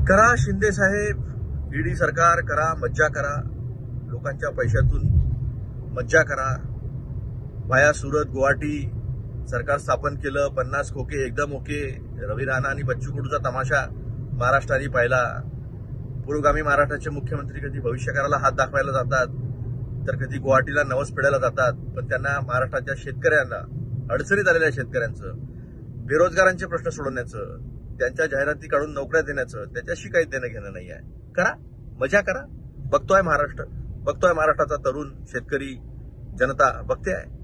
करा शिंदे साहेब, ईडी सरकार करा, मज्जा करा, लोकांच्या पैशातून मज्जा करा। वाया सुरत गुवाहाटी सरकार स्थापन केलं, 50 खोके एकदम ओके। रवी राणा आणि बच्चू कडूचा तमाशा महाराष्ट्राने पाहिला। पुरोगामी महाराष्ट्राचे मुख्यमंत्री कधी भविष्यकाराला हात दाखवायला जातात, तर कधी गुवाहाटीला नवस फेडायला जातात, पण त्यांना महाराष्ट्राच्या शेतकऱ्यांना, अडचणीत आलेल्या शेतकऱ्यांचं, बेरोजगारांचे प्रश्न सोडवण्याचं, त्यांच्या जाहिराती काढून नोकऱ्या देण्याचं त्याच्याशी काही देणं घेणं नाही आहे। करा, मजा करा। बघतोय महाराष्ट्र, बघतोय महाराष्ट्राचा तरुण शेतकरी जनता बघते आहे।